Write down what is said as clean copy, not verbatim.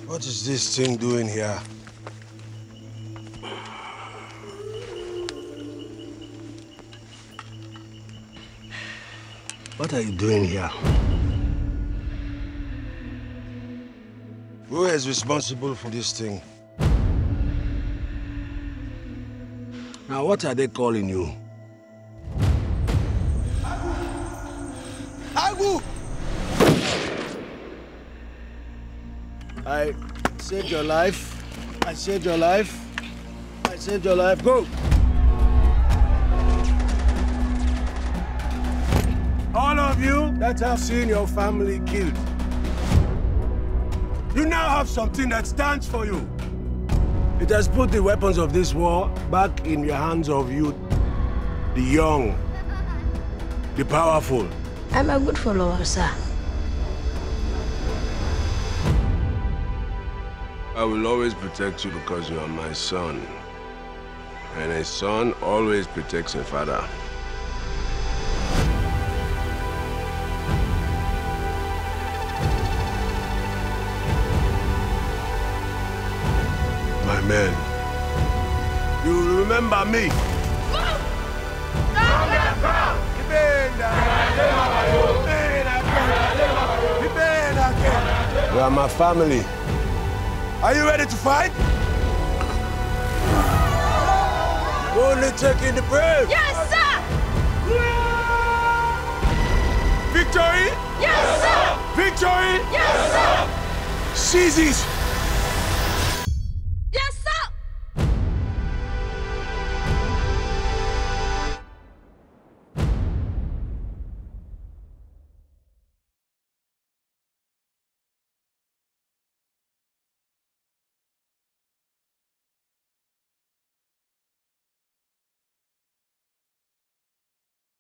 What is this thing doing here? What are you doing here? Who is responsible for this thing? Now, what are they calling you? Agu! I saved your life. I saved your life. I saved your life. Go! All of you that have seen your family killed, you now have something that stands for you. It has put the weapons of this war back in the hands of you, the young, the powerful. I'm a good follower, sir. I will always protect you because you are my son. And a son always protects a father. My men, you will remember me. You are my family. Are you ready to fight? Only taking the brave. Yes, sir! Victory? Yes, sir! Victory? Yes, sir! Seize it.